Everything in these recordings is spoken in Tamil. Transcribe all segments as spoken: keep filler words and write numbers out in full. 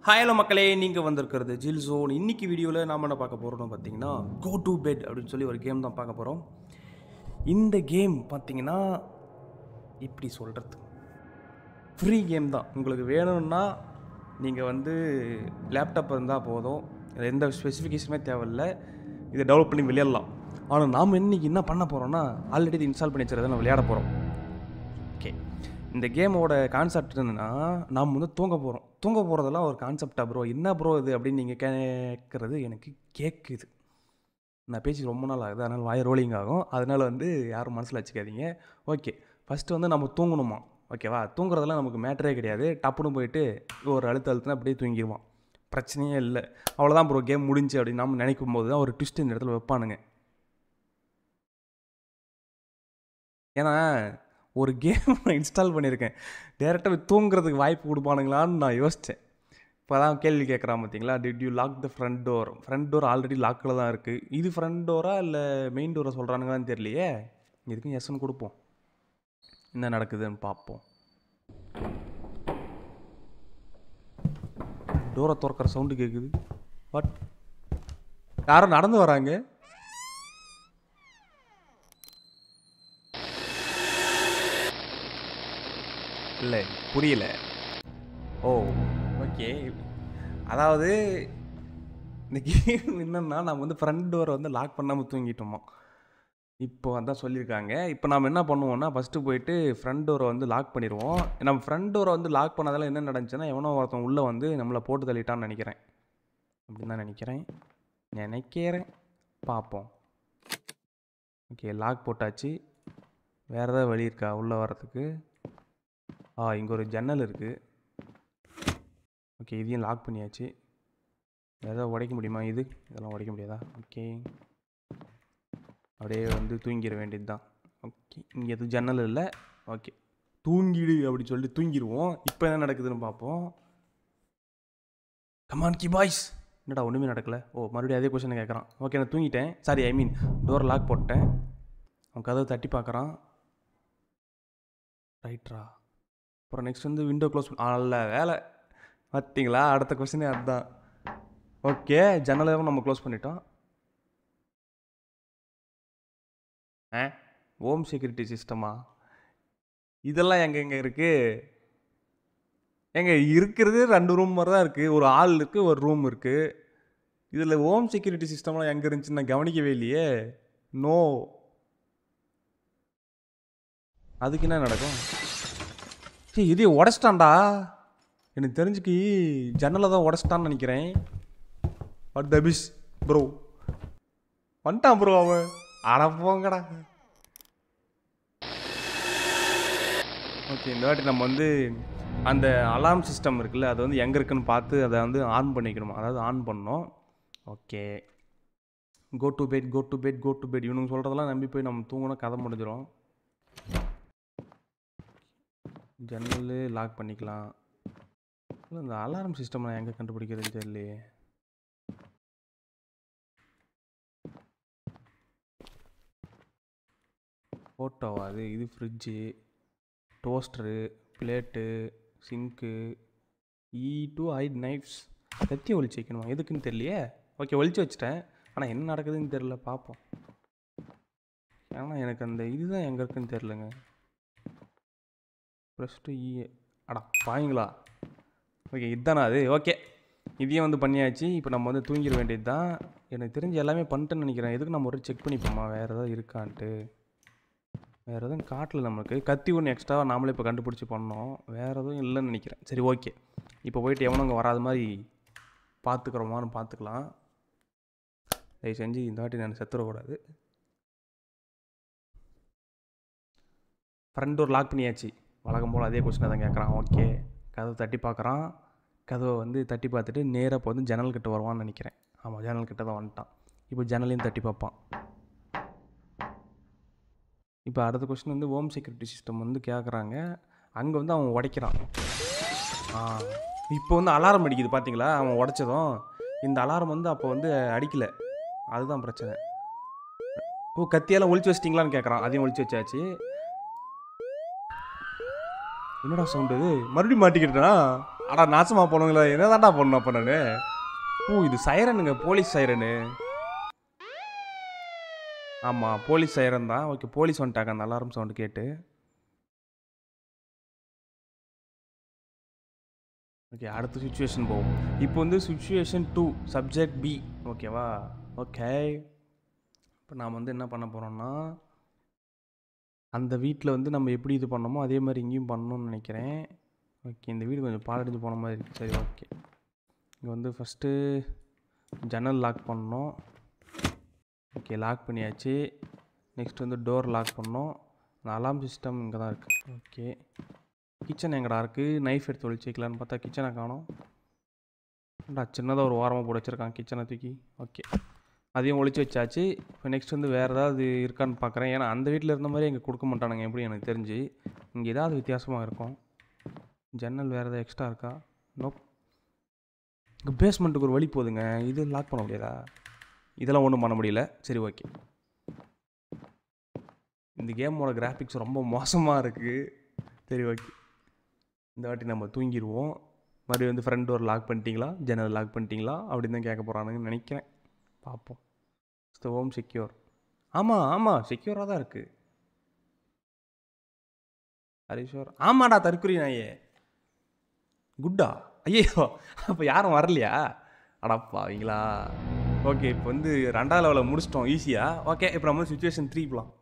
ஹாய் ஹலோ மக்களே, நீங்கள் வந்திருக்கிறது ஜில் ஜோன். இன்றைக்கி வீடியோவில் நாம் என்ன பார்க்க போகிறோம்னு பார்த்தீங்கன்னா கோ டு பெட் அப்படின்னு சொல்லி ஒரு கேம் தான் பார்க்க போகிறோம். இந்த கேம் பார்த்தீங்கன்னா இப்படி சொல்கிறது ஃப்ரீ கேம் தான். உங்களுக்கு வேணும்னா நீங்கள் வந்து லேப்டாப் இருந்தால் போதும், எந்த ஸ்பெசிஃபிகேஷனுமே தேவையில்லை, இதை டெவலப் பண்ணி விளையாடலாம். ஆனால் நாம் இன்றைக்கி என்ன பண்ண போகிறோன்னா ஆல்ரெடி இது இன்ஸ்டால் பண்ணி வச்சுருதை நம்ம விளையாட போகிறோம். ஓகே, இந்த கேமோட கான்செப்ட் என்னென்னா நாம் வந்து தூங்க போகிறோம். தூங்க போகிறதெல்லாம் ஒரு கான்செப்டா ப்ரோ, என்ன ப்ரோ இது அப்படின்னு நீங்கள் கேட்குறது எனக்கு கேட்குது. நான் பேசி ரொம்ப நாள் ஆகுது, அதனால் வாய் ரோலிங் ஆகும், அதனால் வந்து யாரும் மனசில் வச்சுக்காதீங்க. ஓகே, ஃபஸ்ட்டு வந்து நம்ம தூங்கணுமா, ஓகேவா? தூங்குறதெல்லாம் நமக்கு மேட்டரே கிடையாது. டப்புன்னு போயிட்டு ஒரு அழுத்த அழுத்துனா அப்படியே தூங்கிடுவான், பிரச்சனையே இல்லை. அவ்வளோதான் ப்ரோ, கேம் முடிஞ்சு அப்படின்னு நம்ம நினைக்கும் போது தான் ஒரு ட்விஸ்ட் இந்த இடத்துல வைப்பானுங்க. ஏன்னா ஒரு கேம் நான் இன்ஸ்டால் பண்ணியிருக்கேன், டேரெக்டாக தூங்குறதுக்கு வாய்ப்பு கொடுப்பானுங்களான்னு நான் யோசித்தேன். இப்போ தான் கேள்வி கேட்குறான் பார்த்தீங்களா, did you lock the front door. Front door already லாக்கில் தான் இருக்குது. இது ஃப்ரண்ட் டோரா இல்லை மெயின் டோரை சொல்கிறானுங்களான்னு தெரியலையே. இதுக்கும் எஸ்ன்னு கொடுப்போம், என்ன நடக்குதுன்னு பார்ப்போம். டோரை திறக்கிற சவுண்டு கேட்குது. பட் யாரும் நடந்து வராங்க. இல்லை புரியல. ஓ ஓகே, அதாவது இந்த கேம் என்னன்னா நம்ம வந்து ஃப்ரண்ட் டோரை வந்து லாக் பண்ணாமல் தூங்கிட்டோமா. இப்போ அதான் சொல்லியிருக்காங்க. இப்போ நம்ம என்ன பண்ணுவோம்னா ஃபஸ்ட்டு போயிட்டு ஃப்ரண்ட் டோரை வந்து லாக் பண்ணிடுவோம். நம்ம ஃப்ரண்ட் டோரை வந்து லாக் பண்ணதால் என்ன நடந்துச்சுன்னா, எவனோ ஒருத்தன் உள்ளே வந்து நம்மளை போட்டு தள்ளிட்டான்னு நினைக்கிறேன். அப்படின்னு தான் நினைக்கிறேன் நினைக்கிறேன் பார்ப்போம். ஓகே, லாக் போட்டாச்சு. வேறு ஏதாவது வழி இருக்கா உள்ளே வர்றதுக்கு? ஆ, இங்கே ஒரு ஜன்னல் இருக்குது. ஓகே, இதையும் லாக் பண்ணியாச்சு. எதாவது உடைக்க முடியுமா? இது இதெல்லாம் உடைக்க முடியாதா? ஓகே, அப்படியே வந்து தூங்கிட வேண்டியது தான். ஓகே, இங்கே எதுவும் ஜன்னல் இல்லை. ஓகே, தூங்கிடு அப்படின்னு சொல்லிட்டு தூங்கிடுவோம். இப்போ என்ன நடக்குதுன்னு பார்ப்போம். கமான் கி பாய்ஸ். என்னடா ஒன்றுமே நடக்கலை. ஓ, மறுபடியும் அதே கொஸ்டின் கேட்குறான். ஓகே, நான் தூங்கிட்டேன். Sorry, I mean door lock போட்டேன். அவன் கதவை தட்டி பார்க்குறான். ரைட்ரா. அப்புறம் நெக்ஸ்ட் வந்து விண்டோ க்ளோஸ் பண்ண. அல்ல வேலை பார்த்தீங்களா, அடுத்த கொஸ்டினே அதுதான். ஓகே, ஜன்னலும் நம்ம க்ளோஸ் பண்ணிட்டோம். ஆ, ஹோம் செக்யூரிட்டி சிஸ்டமா? இதெல்லாம் எங்கே எங்கே இருக்குது? எங்கே இருக்கிறது ரெண்டு ரூம் மாதிரி தான் இருக்குது. ஒரு ஆள் இருக்குது, ஒரு ரூம் இருக்குது. இதில் ஹோம் செக்யூரிட்டி சிஸ்டம்லாம் எங்கே இருந்துச்சுன்னு நான் கவனிக்கவே இல்லையே. நோ, அதுக்கு என்ன நடக்கும்? சரி, இதே உடச்சிட்டான்டா. எனக்கு தெரிஞ்சுக்கி ஜன்னலை தான் உடச்சிட்டான்னு நினைக்கிறேன். வாட் த பிஸ் ப்ரோ, வந்துட்டான் ப்ரோ அவன். அட போங்கடா. ஓகே, இந்த வாட்டி நம்ம வந்து அந்த அலார்ம் சிஸ்டம் இருக்குல்ல, அது வந்து எங்கே இருக்குன்னு பார்த்து அதை வந்து ஆன் பண்ணிக்கணுமா, அதாவது ஆன் பண்ணோம். Okay, go to bed go to bed go to bed இவனுங்க சொல்கிறதெல்லாம் நம்பி போய் நம்ம தூங்கினா கதை முடிஞ்சிடும். ஜன்னல் லாக் பண்ணிக்கலாம். இந்த அலாரம் சிஸ்டம் நான் எங்கே கண்டுபிடிக்கிறது தெரியலையே. ஃபோட்டோவா அது? இது ஃப்ரிட்ஜு, டோஸ்டரு, பிளேட்டு, சிங்க்கு, இ டூ ஹைட் நைஃப்ஸ். கத்தியை ஒழிச்சு வைக்கணுமா, எதுக்குன்னு தெரியலையே. ஓகே, ஒழிச்சு வச்சிட்டேன், ஆனால் என்ன நடக்குதுன்னு தெரில, பார்ப்போம். ஏன்னா எனக்கு அந்த இதுதான் எங்கே இருக்குன்னு தெரிலங்க. ப்ளஸ்ட்டு இ அடா பாய்ங்களா. ஓகே, இதுதானா அது? ஓகே, இதையும் வந்து பண்ணியாச்சு. இப்போ நம்ம வந்து தூங்கிட வேண்டியது தான். எனக்கு தெரிஞ்சு எல்லாமே பண்ணிட்டேன்னு நினைக்கிறேன். எதுக்கு நம்ம ஒரு செக் பண்ணிப்போமா வேறு ஏதாவது இருக்கான்ட்டு. வேறு எதுவும் காட்டில் நமக்கு கத்தி ஒன்று எக்ஸ்ட்ராவாக நாமளே இப்போ கண்டுபிடிச்சி பண்ணோம். வேறு எதுவும் இல்லைன்னு நினைக்கிறேன். சரி, ஓகே, இப்போ போயிட்டு எவனுங்க வராத மாதிரி பார்த்துக்குறோமான்னு பார்த்துக்கலாம். தயவு செஞ்சு இந்த வாட்டி நான் செத்துடக்கூடாது. ஃப்ரண்ட் டோர் லாக் பண்ணியாச்சு. வழக்கம் போல் அதே கொஸ்டினை தான் கேட்குறான். ஓகே, கதவை தட்டி பார்க்குறான். கதவை வந்து தட்டி பார்த்துட்டு நேராக இப்போ வந்து ஜன்னல் கிட்ட வருவான்னு நினைக்கிறேன். ஆமாம், ஜன்னல் கிட்ட தான் வந்துட்டான். இப்போ ஜன்னலையும் தட்டி பார்ப்பான். இப்போ அடுத்த கொஸ்டின் வந்து ஹோம் செக்யூரிட்டி சிஸ்டம் வந்து கேட்குறாங்க. அங்கே வந்து அவன் உடைக்கிறான். ஆ, இப்போ வந்து அலாரம் அடிக்குது பார்த்தீங்களா, அவன் உடைச்சதும். இந்த அலாரம் வந்து அப்போ வந்து அடிக்கலை, அதுதான் பிரச்சனை. ஓ, கத்தியெல்லாம் ஒழிச்சு வச்சிட்டிங்களான்னு கேட்குறான். அதையும் ஒழிச்சு வச்சாச்சு. என்னடா சவுண்டு இது? மறுபடியும் மாட்டிக்கிட்டா? அடா நாசமாக போனவங்களா என்ன தாண்டா பண்ணணும் அப்போ நான்? ஓ இது சைரனுங்க, போலீஸ் சைரனு. ஆமாம் போலீஸ் சைரன் தான். ஓகே போலீஸ் வந்துட்டாங்க அந்த அலாரம் சவுண்டு கேட்டு. ஓகே அடுத்த சுச்சுவேஷன் போவோம். இப்போ வந்து சுச்சுவேஷன் டூ சப்ஜெக்ட் பி ஓகேவா? ஓகே இப்போ நாம் வந்து என்ன பண்ண போகிறோம்னா அந்த வீட்டில் வந்து நம்ம எப்படி இது பண்ணோமோ அதே மாதிரி இங்கேயும் பண்ணணும்னு நினைக்கிறேன். ஓகே இந்த வீடு கொஞ்சம் பாலடைஞ்சு போன மாதிரி இருக்குது. சரி ஓகே இங்கே வந்து ஃபஸ்ட்டு ஜன்னல் லாக் பண்ணோம். ஓகே லாக் பண்ணியாச்சு. நெக்ஸ்ட் வந்து டோர் லாக் பண்ணோம். அந்த அலாம் சிஸ்டம் இங்கே தான் இருக்குது. ஓகே கிச்சன் எங்கடா இருக்குது? நைஃப் எடுத்து ஒழிச்சு வைக்கலான்னு பார்த்தா கிச்சனை காணோம். ஏன்டா சின்னதாக ஒரு ஓரமாக போட்டு வச்சுருக்கான் கிச்சனை தூக்கி. ஓகே அதையும் ஒழிச்சு வச்சாச்சு. இப்போ நெக்ஸ்ட் வந்து வேறு ஏதாவது இருக்கான்னு பார்க்குறேன். ஏன்னா அந்த வீட்டில் இருந்த மாதிரி எங்கே கொடுக்க மாட்டானுங்க எப்படி எனக்கு தெரிஞ்சு. இங்கே ஏதாவது வித்தியாசமாக இருக்கும். ஜன்னல் வேறு ஏதாவது எக்ஸ்ட்ரா இருக்கா? நோப். இங்கே பேஸ்மெண்ட்டுக்கு ஒரு வழி போகுதுங்க. இது லாக் பண்ண முடியாதா? இதெல்லாம் ஒன்றும் பண்ண முடியல. சரி ஓகே இந்த கேமோட கிராஃபிக்ஸ் ரொம்ப மோசமாக இருக்குது. சரி ஓகே இந்த வாட்டி நம்ம தூங்கிடுவோம். மறுபடியும் வந்து ஃப்ரண்ட் டோர் லாக் பண்ணிட்டீங்களா, ஜன்னல் லாக் பண்ணிட்டீங்களா அப்படின்னு தான் கேட்க போகிறானுங்கன்னு நினைக்கிறேன். பார்ப்போம். Home secure. ஆமாம் ஆமாம் செக்யூராக தான் இருக்குது. ஹரிஷோர் ஆமாடா தற்குறி நாயே. குட்டா ஐயோ அப்போ யாரும் வரலையா? அடப்பா அவங்களா. ஓகே இப்போ வந்து ரெண்டாவது லெவலில் முடிச்சிட்டோம் ஈஸியாக. ஓகே இப்போ நம்ம சுச்சுவேஷன் த்ரீ போகலாம்.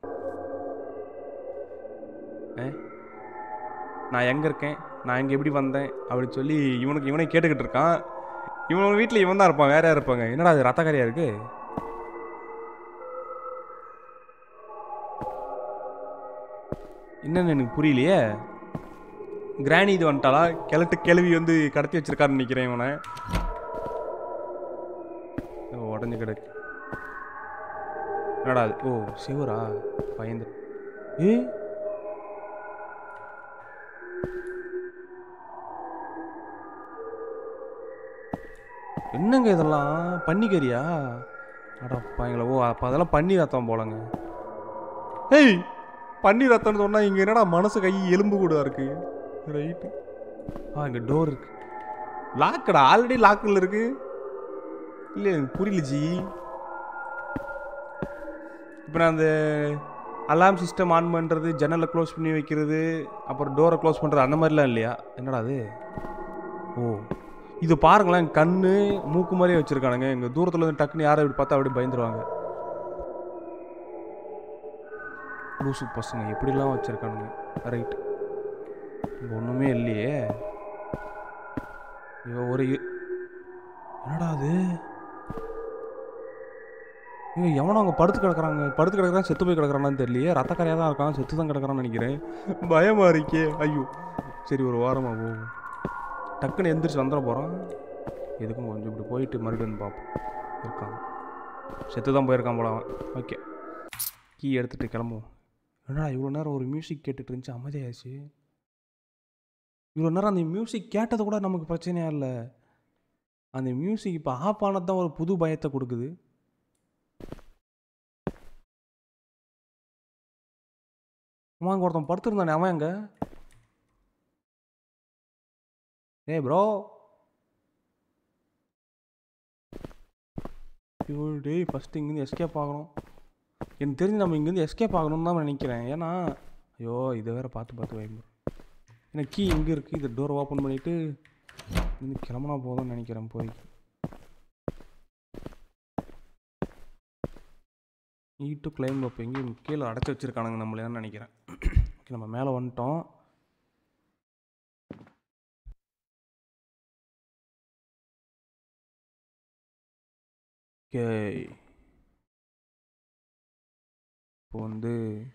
ஏ நான் எங்கே இருக்கேன், நான் இங்கே எப்படி வந்தேன் அப்படின்னு சொல்லி இவனுக்கு இவனே கேட்டுக்கிட்டு இருக்கான். இவன் வீட்டில் இவன் தான் இருப்பான், வேற யார் இருப்பாங்க? என்னடா அது ரத்தக்கரையாக இருக்குது? என்னன்னு எனக்கு புரியலையே. கிராணி இது வந்துட்டாளா? கிழட்டு கிளவி வந்து கடத்தி வச்சிருக்காருன்னு நினைக்கிறேன் இவனை. உடஞ்சி கிடக்கு. என்னடா அது? ஓ சிவரா பயந்து. ஏ என்னங்க இதெல்லாம் பன்னிக்கறியா? அடப்பா எங்களை. ஓ அப்போ அதெல்லாம் பன்னி ரத்தம் போலங்க. ஏய் பன்னி ரத்தம்னு சொன்னால் இங்கே என்னடா மனசு கை எலும்பு கூட இருக்கு. ரைட்டு. ஆ இங்கே டோர் இருக்கு. லாக்கடா ஆல்ரெடி லாக்கில் இருக்கு. இல்லை எனக்கு புரியல ஜி. இப்போ நான் அந்த அலாம் சிஸ்டம் ஆன் பண்ணுறது, ஜன்னலை க்ளோஸ் பண்ணி வைக்கிறது, அப்புறம் டோரை க்ளோஸ் பண்ணுறது அந்த மாதிரிலாம் இல்லையா? என்னடா அது? ஓ இது பாருங்களேன் கண்ணு மூக்கு மாதிரியே வச்சுருக்கானுங்க. இங்கே தூரத்தில் இருந்து டக்குன்னு யாரை இப்படி பார்த்தா அப்படி பயந்துருவாங்க. லூசு பசங்க எப்படிலாம் வச்சுருக்கானுங்க. ரைட் இங்கே ஒன்றுமே இல்லையே. இவ ஒரு என்னடா அது? இவன் எவனோ அங்கே படுத்து கிடக்குறாங்க. படுத்து கிடக்குறான் செத்து போய் கிடக்குறான்னு தெரியலையே. ரத்தக்கரையாக தான் இருக்கான். செத்து தான் கிடக்குறான்னு நினைக்கிறேன். பயமாக இருக்கே. ஐயோ சரி ஒரு வாரமாக போகும். டக்குன்னு எந்திரிச்சு வந்துட போகிறான். எதுக்கும் கொஞ்சம் இப்படி போயிட்டு மறுபடியும் வந்து பார்ப்போம். இருக்கான் செத்து தான் போயிருக்கான் போல அவன். ஓகே கீ எடுத்துகிட்டு கிளம்புவோம். என்னடா இவ்வளோ நேரம் ஒரு மியூசிக் கேட்டுட்டு இருந்துச்சு அமைதியாச்சு. இவ்வளோ நேரம் அந்த மியூசிக் கேட்டது கூட நமக்கு பிரச்சனையாக இல்லை. அந்த மியூசிக் இப்போ ஆஃப் ஆனது தான் ஒரு புது பயத்தை கொடுக்குது. அம்மா அங்கே ஒருத்தன் படுத்துருந்தானே அவன் எங்க? ஏய் ப்ரோ டேய் ஃபஸ்ட்டு இங்கேருந்து எஸ்கேப் ஆகணும். எனக்கு தெரிஞ்சு நம்ம இங்கேருந்து எஸ்கேப் ஆகணும்னு தான் நினைக்கிறேன். ஏன்னா ஐயோ இதை வேறு பார்த்து பார்த்து பயன்படும். ஏன்னா கீ இங்கே இருக்குது. இதை டோரை ஓப்பன் பண்ணிவிட்டு இங்கே கிளம்புனா போதும்னு நினைக்கிறேன். போய் ஈட்டு கிளைம் அப்போ எங்கேயும் கீழே அடைச்சி வச்சுருக்கானுங்க நம்மளேன்னு நினைக்கிறேன். ஓகே நம்ம மேலே வந்துட்டோம். ஓகே இப்போ வந்து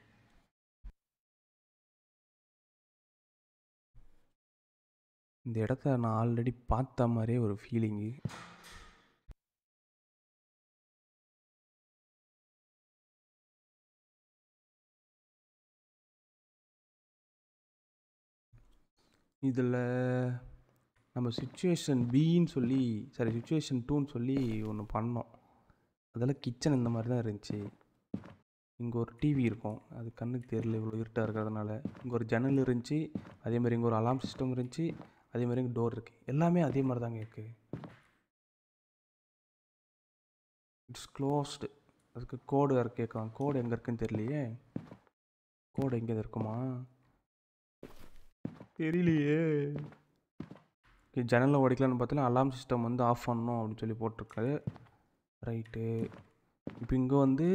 இந்த இடத்த நான் ஆல்ரெடி பார்த்த மாதிரியே ஒரு ஃபீலிங்கு. இதில் நம்ம சுச்சுவேஷன் பின்னு சொல்லி சாரி சுச்சுவேஷன் டூன்னு சொல்லி ஒன்று பண்ணோம். அதெல்லாம் கிச்சன் இந்த மாதிரி தான் இருந்துச்சு. இங்கே ஒரு டிவி இருக்கும். அது கண்ணுக்கு தெரியல இவ்வளோ இருட்டாக இருக்கிறதுனால. இங்கே ஒரு ஜன்னல் இருந்துச்சு. அதேமாதிரி இங்கே ஒரு அலாம் சிஸ்டம் இருந்துச்சு. அதே மாதிரி இங்கே டோர் இருக்குது. எல்லாமே அதே மாதிரி தாங்க இருக்குது. It's closed. அதுக்கு கோடு வேறு கேட்கலாம். கோடு எங்கே இருக்குன்னு தெரியலையே. கோடு எங்கே இருக்குமா தெரியலையே. ஜன்னலில் ஓடிக்கலான்னு பார்த்தீங்கன்னா அலாம் சிஸ்டம் வந்து ஆஃப் பண்ணணும் அப்படின்னு சொல்லி போட்டிருக்காரு. ரைட்டு. இப்போ இங்கே வந்து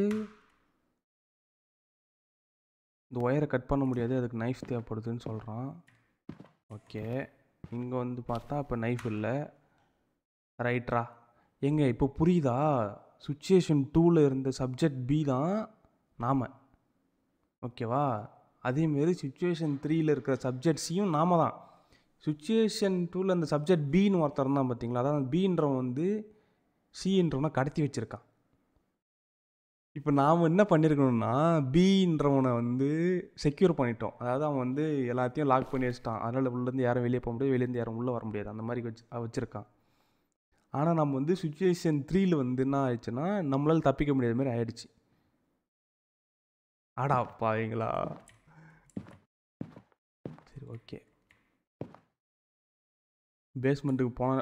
இந்த ஒயரை கட் பண்ண முடியாது, அதுக்கு நைஃப் தேவைப்படுதுன்னு சொல்கிறான். ஓகே. இங்கே வந்து பார்த்தா இப்போ நைஃப் இல்லை. ரைட்ரா. எங்க இப்போ புரியுதா? சுச்சுவேஷன் டூவில் இருந்த சப்ஜெக்ட் பி தான் நாம. ஓகேவா? அதேமாரி சுச்சுவேஷன் த்ரீயில் இருக்கிற சப்ஜெக்ட் சியும் நாம தான். சுச்சுவேஷன் டூவில் அந்த சப்ஜெக்ட் பின்னு ஒருத்தர் தான் பார்த்தீங்களா? அதான் பின்றவன் வந்து சின்றவனை கடத்தி வச்சுருக்கான். இப்போ நாம் என்ன பண்ணியிருக்கணும்னா பின்றவனை வந்து செக்யூர் பண்ணிட்டோம். அதாவது அவன் வந்து எல்லாத்தையும் லாக் பண்ணி வச்சுட்டான். அதனால் உள்ளேருந்து யாரும் வெளியே போக முடியாது, வெளியேருந்து யாரும் உள்ளே வர முடியாது, அந்த மாதிரி வச்சு வச்சுருக்கான். ஆனால் நம்ம வந்து சுச்சுவேஷன் த்ரீயில் வந்து என்ன ஆயிடுச்சுன்னா நம்மளால் தப்பிக்க முடியாத மாதிரி ஆயிடுச்சு. ஆடா பாவீங்களா. சரி ஓகே. பேஸ்மெண்ட்டுக்கு போன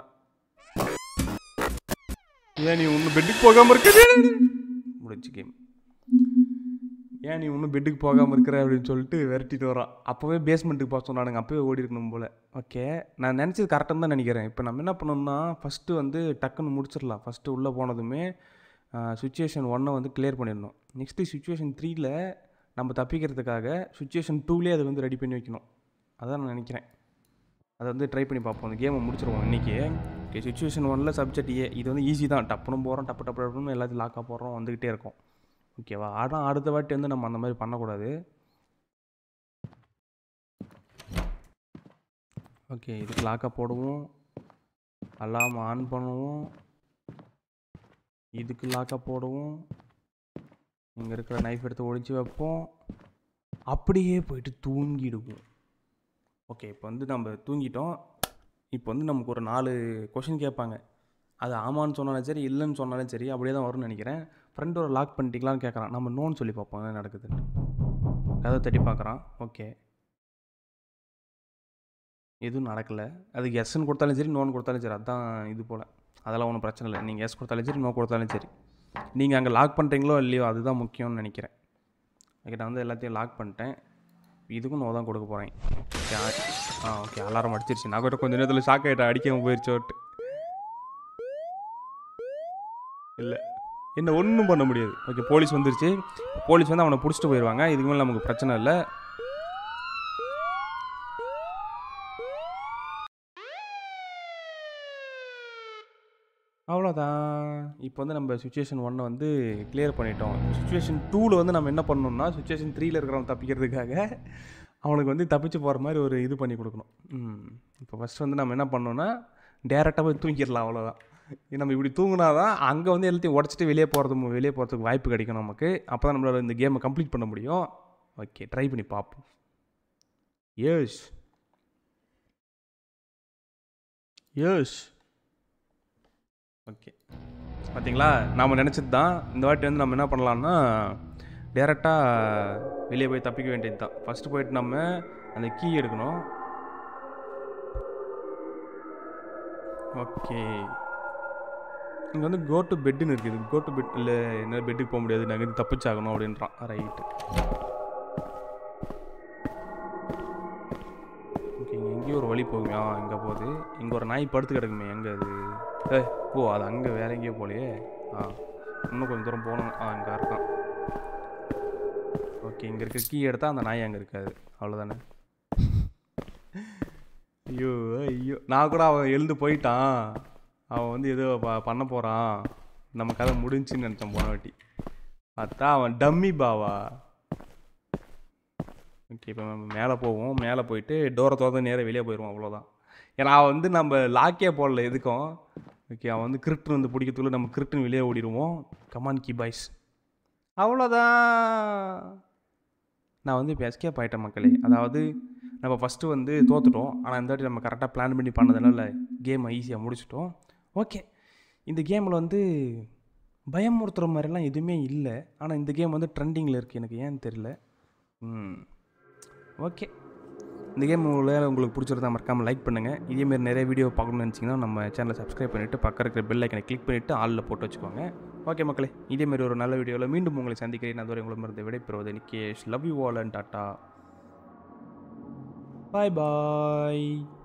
ஏன் நீ ஒன்றும் பெட்டுக்கு போகாமல் இருக்க முடிச்சு கேம். ஏன் நீ ஒன்றும் பெட்டுக்கு போகாமல் இருக்கிற அப்படின்னு சொல்லிட்டு விரட்டிட்டு வரான். அப்போவே பேஸ்மெண்ட்டுக்கு போக சொன்னானுங்க, அப்போவே ஓடி இருக்கணும் போல். ஓகே, நான் நினச்சது கரெக்டாக தான் நினைக்கிறேன். இப்போ நம்ம என்ன பண்ணோம்னா ஃபஸ்ட்டு வந்து டக்குன்னு முடிச்சிடலாம். ஃபஸ்ட்டு உள்ளே போனதுமே சுச்சுவேஷன் ஒன்னை வந்து கிளியர் பண்ணிடணும். நெக்ஸ்ட்டு சுச்சுவேஷன் த்ரீயில் நம்ம தப்பிக்கிறதுக்காக சுச்சுவேஷன் டூலேயே அதை வந்து ரெடி பண்ணி வைக்கணும். அதான் நான் நினைக்கிறேன். அதை வந்து ட்ரை பண்ணி பார்ப்போம். அந்த கேமை முடிச்சிருவோம் இன்றைக்கி. ஓகே, சுச்சுவேஷன் ஒன்னில் சப்ஜெக்ட் ஏ. இது வந்து ஈஸி தான். டப்புன்னு போகிறோம், டப்பு டப்பு டப்புன்னு எல்லாத்தையும் லாக்காக போடுறோம், வந்துக்கிட்டே இருக்கும். ஓகேவா? ஆனால் அடுத்த வாட்டி வந்து நம்ம அந்த மாதிரி பண்ணக்கூடாது. ஓகே, இதுக்கு லாக்காக போடுவோம், அலாம் ஆன் பண்ணுவோம், இதுக்கு லாக்காக போடுவோம், இங்கே இருக்கிற நைஃப் எடுத்து ஒழிச்சு வைப்போம், அப்படியே போயிட்டு தூங்கிடுவோம். ஓகே, இப்போ வந்து நம்ம தூங்கிட்டோம். இப்போ வந்து நமக்கு ஒரு நாலு கொஷின் கேட்பாங்க. அது ஆமான்னு சொன்னாலும் சரி, இல்லைன்னு சொன்னாலும் சரி, அப்படியே தான் வரும்னு நினைக்கிறேன். ஃப்ரெண்ட் ஒரு லாக் பண்ணிட்டீங்களான்னு கேட்குறான். நம்ம நோன்னு சொல்லி பார்ப்போம் என்ன நடக்குதுன்னு. கதை தட்டி பார்க்குறான். ஓகே, எதுவும் நடக்கலை. அதுக்கு எஸ்ன்னு கொடுத்தாலும் சரி, நோன்னு கொடுத்தாலும் சரி, அதுதான் இது போல். அதெல்லாம் ஒன்றும் பிரச்சனை இல்லை. நீங்கள் எஸ் கொடுத்தாலும் சரி, நோ கொடுத்தாலும் சரி, நீங்கள் அங்கே லாக் பண்ணுறீங்களோ இல்லையோ அதுதான் முக்கியம்னு நினைக்கிறேன். ஓகே, நான் வந்து எல்லாத்தையும் லாக் பண்ணிட்டேன். இதுக்கும் நோ தான் கொடுக்க போகிறேன். ஓகே, ஆ ஓகே, அலாரம் அடிச்சிருச்சு. நான் கூட கொஞ்சம் நேரத்தில் ஷாக் ஆகிட்டேன், அடிக்காமல் போயிடுச்சோட்டு. இல்லை, என்ன ஒன்றும் பண்ண முடியாது. ஓகே, போலீஸ் வந்துருச்சு. போலீஸ் வந்து அவனை பிடிச்சிட்டு போயிடுவாங்க. இதுக்கு மேலே நமக்கு பிரச்சனை இல்லை. அவ்வளோதான். இப்போ வந்து நம்ம சுச்சுவேஷன் ஒன்னை வந்து கிளியர் பண்ணிட்டோம். சுச்சுவேஷன் டூவில் வந்து நம்ம என்ன பண்ணணும்னா சுச்சுவேஷன் த்ரீயில் இருக்கிறவன் தப்பிக்கிறதுக்காக அவனுக்கு வந்து தப்பிச்சு போகிற மாதிரி ஒரு இது பண்ணி கொடுக்கணும். ம் இப்போ ஃபஸ்ட்டு வந்து நம்ம என்ன பண்ணோன்னா டேரெக்டாக போய் தூங்கிடலாம். அவ்வளோதான். நம்ம இப்படி தூங்கினா தான் அங்கே வந்து எல்லாத்தையும் உடச்சிட்டு வெளியே போகிறது வெளியே போகிறதுக்கு வாய்ப்பு கிடைக்கும் நமக்கு. அப்போ தான் நம்மளால் இந்த கேமை கம்ப்ளீட் பண்ண முடியும். ஓகே, ட்ரை பண்ணி பார்ப்போம். யேஷ் யேஷ் ஓகே, பார்த்தீங்களா, நாம் நினச்சது தான். இந்த வாட்டி வந்து நம்ம என்ன பண்ணலான்னா டேரெக்டாக வெளியே போய் தப்பிக்க வேண்டியது தான். ஃபஸ்ட்டு போயிட்டு நம்ம அந்த கீ எடுக்கணும். ஓகே, இங்கே வந்து கோ டு பெட்டுன்னு இருக்குது. கோ டு பெட் இல்லை, என்ன பெட்டுக்கு போக முடியாது, நாங்கள் இது தப்பிச்சாகணும் அப்படின்றான். ரைட்டு. ஓகே, இங்கே எங்கேயும் ஒரு வழி போகுமே. ஆ இங்கே போகுது. இங்கே ஒரு நாய் படுத்து கிடக்குமே, எங்கே அது? ஏ ஓ, அது அங்கே வேற எங்கேயோ போலையே. ஆ இன்னும் கொஞ்சம் தூரம் போகணும். ஆ இங்கே இருக்கான். ஓகே, இங்கே இருக்க கீ எடுத்தால் அந்த நாய் அங்கே இருக்காது. அவ்வளோதானே. ஐயோ ஐயோ, நான் கூட அவன் எழுந்து போயிட்டான். அவன் வந்து ஏதோ ப பண்ண போகிறான், நம்ம கதை முடிஞ்சுன்னு நினச்சேன் போன வாட்டி. பார்த்தா அவன் டம்மி பாவா. ஓகே, இப்போ நம்ம மேலே போவோம். மேலே போயிட்டு டோரை திறந்து நேராக வெளியே போயிடுவோம். அவ்வளோதான். ஏன்னா அவன் வந்து நம்ம லாக்கே போடல எதுக்கும். ஓகே, அவன் வந்து கிரிப்டன் வந்து பிடிக்கிறதுக்குள்ள நம்ம கிரிப்டன் வெளியே ஓடிடுவோம். கமான் கி பாய்ஸ். அவ்வளோதான். நான் வந்து இப்போ எஸ்கேப் ஆகிட்டேன் மக்களே. அதாவது நம்ம ஃபஸ்ட்டு வந்து தோற்றுட்டோம். ஆனால் இந்த வாட்டி நம்ம கரெக்டாக பிளான் பண்ணி பண்ணதுனால கேமை ஈஸியாக முடிச்சிட்டோம். ஓகே, இந்த கேமில் வந்து பயமுறுத்துகிற மாதிரிலாம் எதுவுமே இல்லை. ஆனால் இந்த கேம் வந்து ட்ரெண்டிங்கில் இருக்குது. எனக்கு ஏன்னு தெரியல. ம் ஓகே, இந்த கேம் உங்களை உங்களுக்கு பிடிச்சிருந்தா மறக்காமல் லைக் பண்ணுங்கள். இதேமாரி நிறைய வீடியோ பார்க்கணும்னு நினச்சிங்கன்னா நம்ம சேனலை சப்ஸ்கிரைப் பண்ணிவிட்டு பக்கம் இருக்கிற பெல் ஐக்கனை கிளிக் பண்ணிவிட்டு ஆளில் போட்டு வச்சுக்கோங்க. ஓகே மக்களே, இதேமாரி ஒரு நல்ல வீடியோவில் மீண்டும் உங்களை சந்திக்கிறேன். அதுவரை உங்களிடமிருந்து விடைபெறுவது Nikesh. Love you all and tata. Bye bye.